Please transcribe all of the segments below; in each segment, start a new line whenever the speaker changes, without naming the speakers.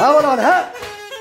ها والله ها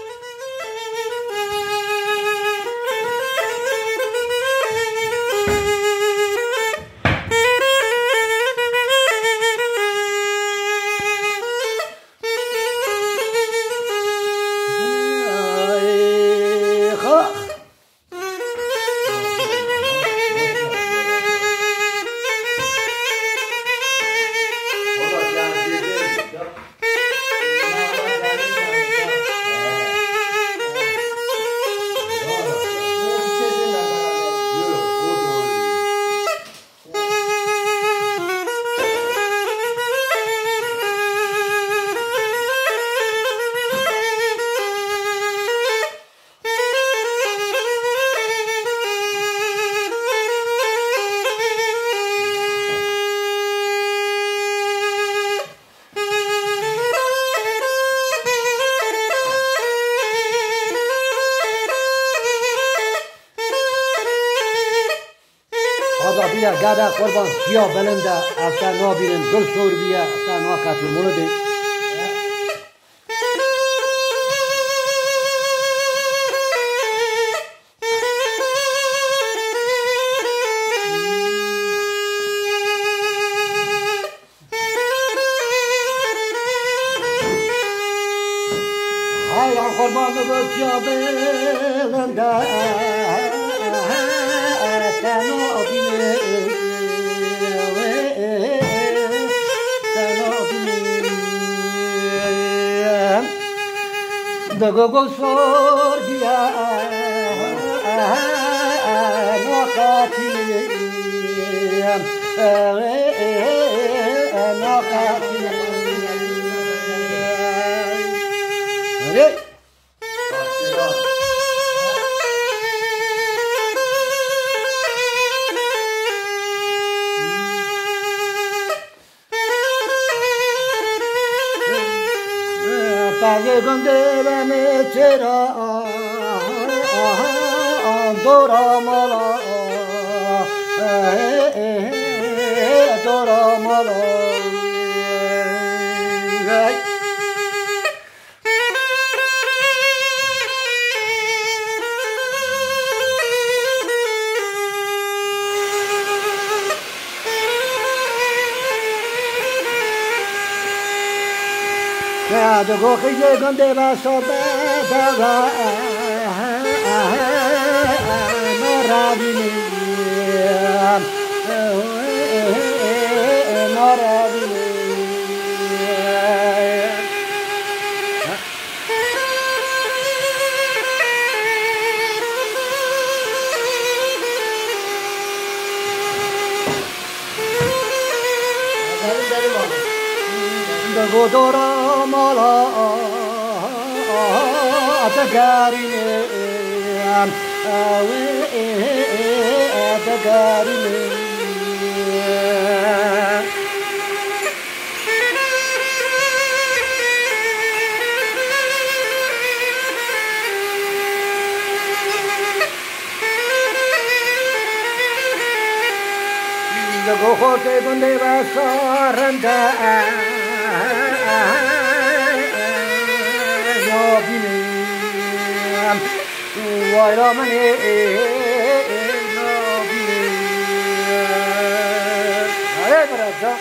هذا بيا قاعدة قربان سيا بلنده أصلا نابيرن گل سور بيا أصلا ناكاتي مولده هاي قربان گل سيا بلنده دگو سور بیا ناقاتی Pague gondela me chera dora mala dora mala دگو خیلی گنده و صبح دگا نارابینیم دگو دورا مالا اتگارینم اتگارینم دگو خورده گنده و سارنده نابینم وای را منی نابینم آره برادر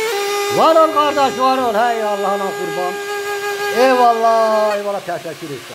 وارال kardeş وارال hay Allah'ına kurban eyvallah eyvallah teşekkür ederim